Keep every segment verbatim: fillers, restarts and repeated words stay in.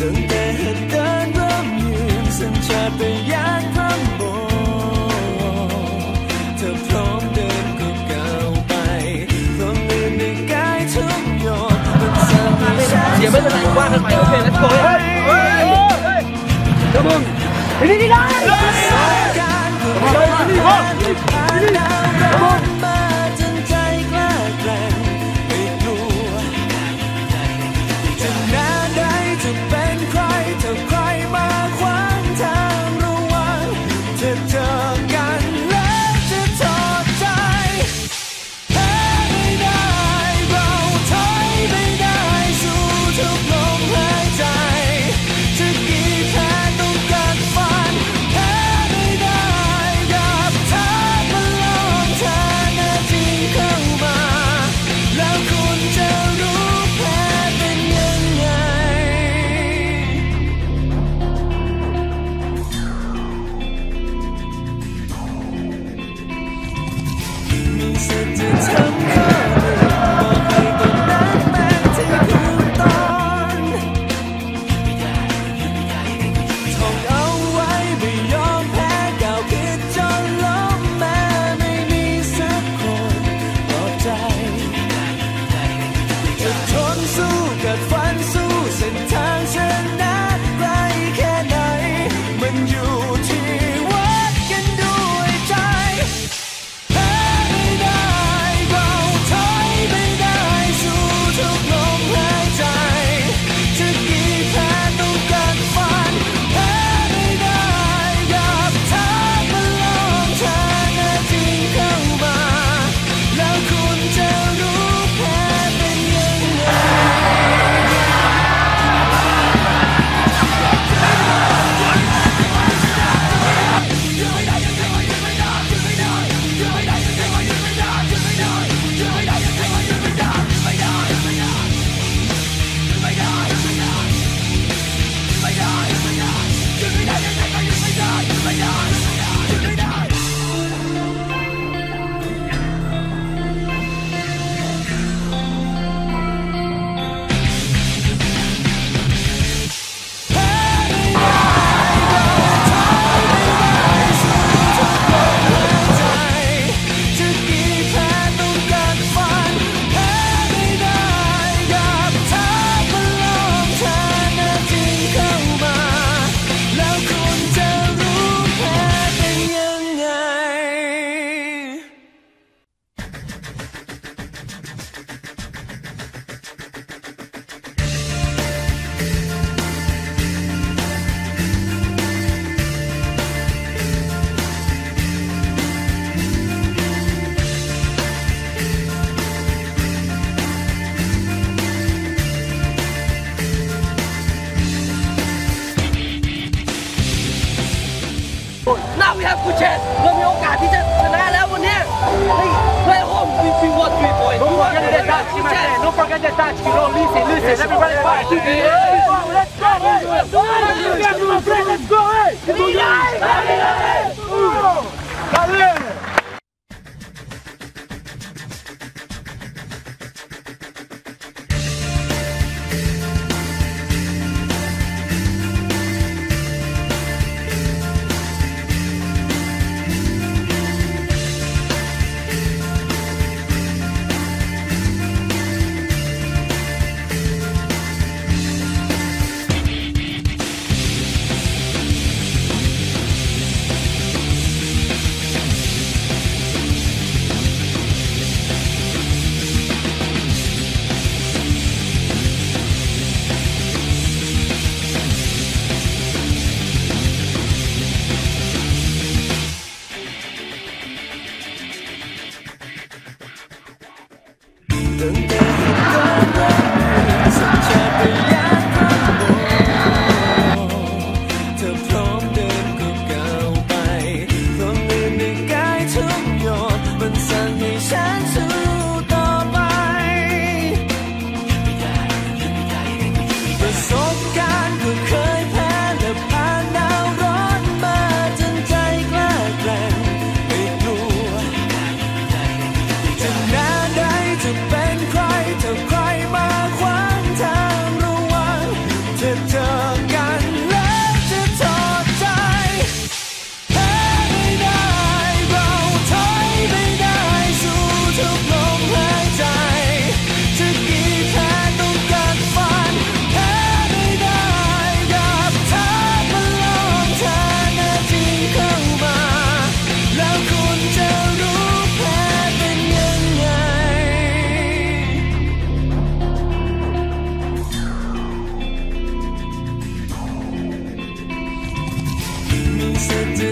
ตั้งแต่เหตุการณ์เริ่มยืนสัญชาตญาณพร่ำบอกเธอพร้อมเดินก็ก้าวไปพร้อมเดินในกายทุกหยดมันสั่งให้ฉันเสียไม่เป็นไรว่ากันใหม่โอเคlet's goเฮ้ยเฮ้ยเฮ้ยเดี๋ยวมึงนี่นี่ได้การเพื่อความรักที่ผ่านดาวร้อนมาจนใจกล้าแกร่งไม่กลัวจะนานใดจะเป็นใครถ้าใครมาขวางทางระหว่างจะเจอกันแล้วจะทอดใจแพ้ไม่ได้เราถอยไม่ได้สู้ทุกลมหายใจจะกี่แพ้ต้องกัดฟันแพ้ไม่ได้กับเธอมาลองเธอแน่จริงเข้ามาแล้วคุณจะรู้แพ้เป็นยังไงมีสิทธิ์จะทำข้อหนึ่งบอกให้ตรงนั้นแม้ที่พูดตอนท่องเอาไว้ไม่ยอมแพ้ก้าวผิดจนล้มแม้ไม่มีสักคนปลอบใจจะทนสู้กัดฟันสู้เส้นทางชนะไกลแค่ไหนมันอยู่ที่วัดกันด้วยใจแพ้ไม่ได้เราถอยไม่ได้สู้ทุกลมหายใจจะกี่แพ้ต้องกัดฟันแพ้ไม่ได้กับเธอมาลองเธอแน่จริงเข้ามาแล้วคุณจะรู้แพ้เป็นยังไงจะกี่แพ้ต้องกัดฟันแพ้ไม่ได้กับเธอมาลองเธอแน่จริงเข้ามาแล้วคุณจะรู้แพ้เป็นยังไง Now we have good chance เรามีโอกาสที่จะชนะแล้ววันนี้เฮ้ย play home we we want three points Don't forget the touch, don't forget the touch. You know, listen, listen. Everybody fight. Let's go, let's go, let's go, let's go. Got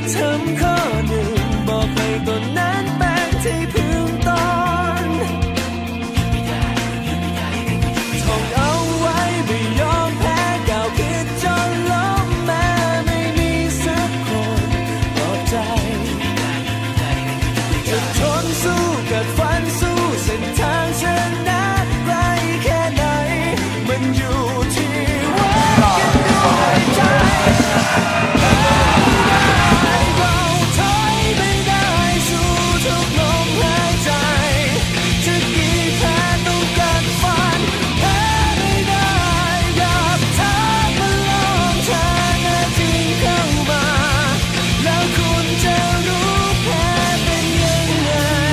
ทำข้อหนึ่งบอกให้ตนนั้นเป็นที่พึ่งตนท่องเอาไว้ไม่ยอมแพ้ก้าวผิดจนล้มแม้ไม่มีสักคนปลอบใจจะทนสู้กัดฟันสู้เส้นทางชนะไกลแค่ไหนมันอยู่ที่ว่ากันด้วยใจเราถอยไม่ได้สู้ทุกลมหายใจจะกี่แพ้ต้องกัดฟันแพ้ไม่ได้กับทางมาลองเธอแน่จริงเข้ามาแล้วคุณจะรู้แพ้เป็นยังไง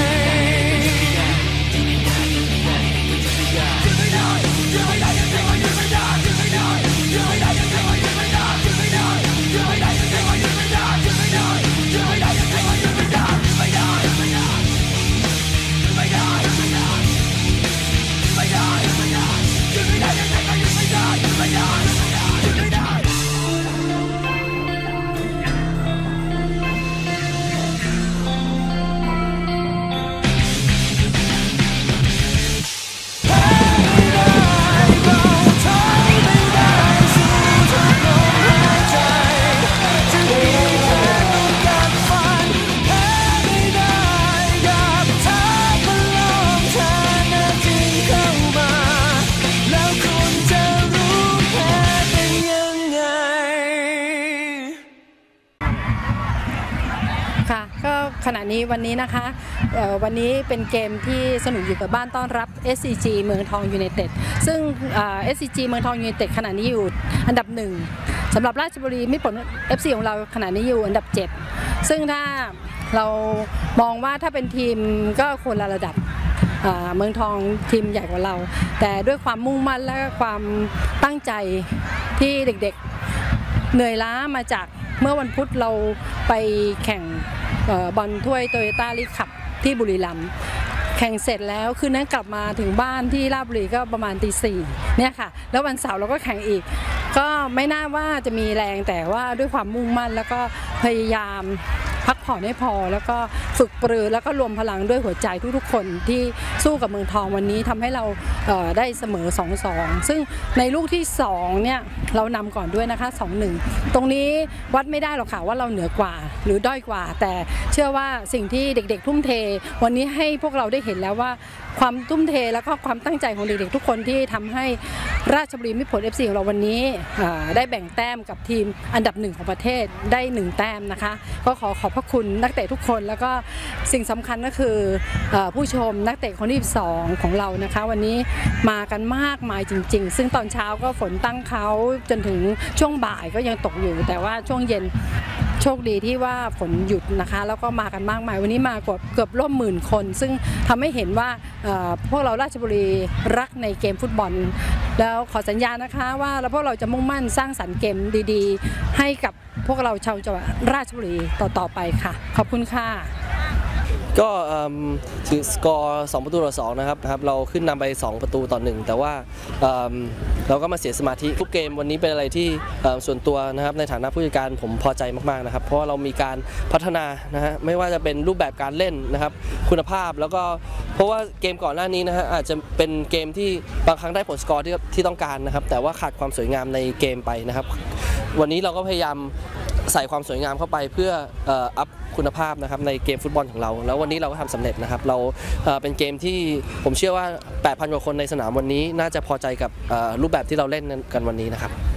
ค่ะก็ขณะนี้วันนี้นะคะวันนี้เป็นเกมที่สนุกอยู่กับบ้านต้อนรับ เอส ซี จี เมืองทองยูไนเต็ดซึ่ง เอส ซี จี เมืองทองยูไนเต็ดขณะนี้อยู่อันดับหนึ่งสำหรับราชบุรีมิตรผล เอฟ ซี ของเราขณะนี้อยู่อันดับเจ็ดซึ่งถ้าเรามองว่าถ้าเป็นทีมก็ควรละระดับเมืองทองทีมใหญ่กว่าเราแต่ด้วยความมุ่งมั่นและความตั้งใจที่เด็กๆเหนื่อยล้ามาจากเมื่อวันพุธเราไปแข่งบอลถ้วยโตโยต้าลีกคัพที่บุรีรัมย์แข่งเสร็จแล้วคืนนั้นกลับมาถึงบ้านที่ราชบุรีก็ประมาณตีสี่เนี่ยค่ะแล้ววันเสาร์เราก็แข่งอีกก็ไม่น่าว่าจะมีแรงแต่ว่าด้วยความมุ่งมั่นแล้วก็พยายามพักผ่อนให้พอแล้วก็ฝึกปรือแล้วก็รวมพลังด้วยหัวใจทุกๆคนที่สู้กับเมืองทองวันนี้ทำให้เราได้เสมอ สองสอง ซึ่งในลูกที่สองเนี่ยเรานำก่อนด้วยนะคะ สองหนึ่ง ตรงนี้วัดไม่ได้หรอกค่ะว่าเราเหนือกว่าหรือด้อยกว่าแต่เชื่อว่าสิ่งที่เด็กๆทุ่มเทวันนี้ให้พวกเราได้เห็นแล้วว่าความทุ่มเทแล้วก็ความตั้งใจของเด็กๆทุกคนที่ทำให้ราชบุรีมิตรผล เอฟ ซี ของเราวันนี้ได้แบ่งแต้มกับทีมอันดับหนึ่งของประเทศได้หนึ่งแต้มนะคะก็ขอขอบพระคุณนักเตะทุกคนแล้วก็สิ่งสำคัญก็คือผู้ชมนักเตะคนที่สิบสองของเรานะคะวันนี้มากันมากมายจริงๆซึ่งตอนเช้าก็ฝนตั้งเขาจนถึงช่วงบ่ายก็ยังตกอยู่แต่ว่าช่วงเย็นโชคดีที่ว่าฝนหยุดนะคะแล้วก็มากันมากมายวันนี้มากว่าเกือบร่วมหมื่นคนซึ่งทำให้เห็นว่าพวกเราราชบุรีรักในเกมฟุตบอลแล้วขอสัญญานะคะว่าแล้วพวกเราจะมุ่งมั่นสร้างสรรค์เกมดีๆให้กับพวกเราชาวจังหวัดราชบุรีต่อๆไปค่ะขอบคุณค่ะก็ถึงสกอร์สองประตูต่อสองนะครับนะครับเราขึ้นนำไปสองประตูต่อหนึ่งแต่ว่าเราก็มาเสียสมาธิทุกเกมวันนี้เป็นอะไรที่ส่วนตัวนะครับในฐานะผู้จัดการผมพอใจมากๆนะครับเพราะว่าเรามีการพัฒนานะฮะไม่ว่าจะเป็นรูปแบบการเล่นนะครับคุณภาพแล้วก็เพราะว่าเกมก่อนหน้านี้นะฮะอาจจะเป็นเกมที่บางครั้งได้ผลสกอร์ที่ที่ต้องการนะครับแต่ว่าขาดความสวยงามในเกมไปนะครับวันนี้เราก็พยายามใส่ความสวยงามเข้าไปเพื่ออัพคุณภาพนะครับในเกมฟุตบอลของเราแล้ววันนี้เราก็ทำสำเร็จนะครับเราเป็นเกมที่ผมเชื่อว่า แปดพัน กว่าคนในสนามวันนี้น่าจะพอใจกับรูปแบบที่เราเล่นกันวันนี้นะครับ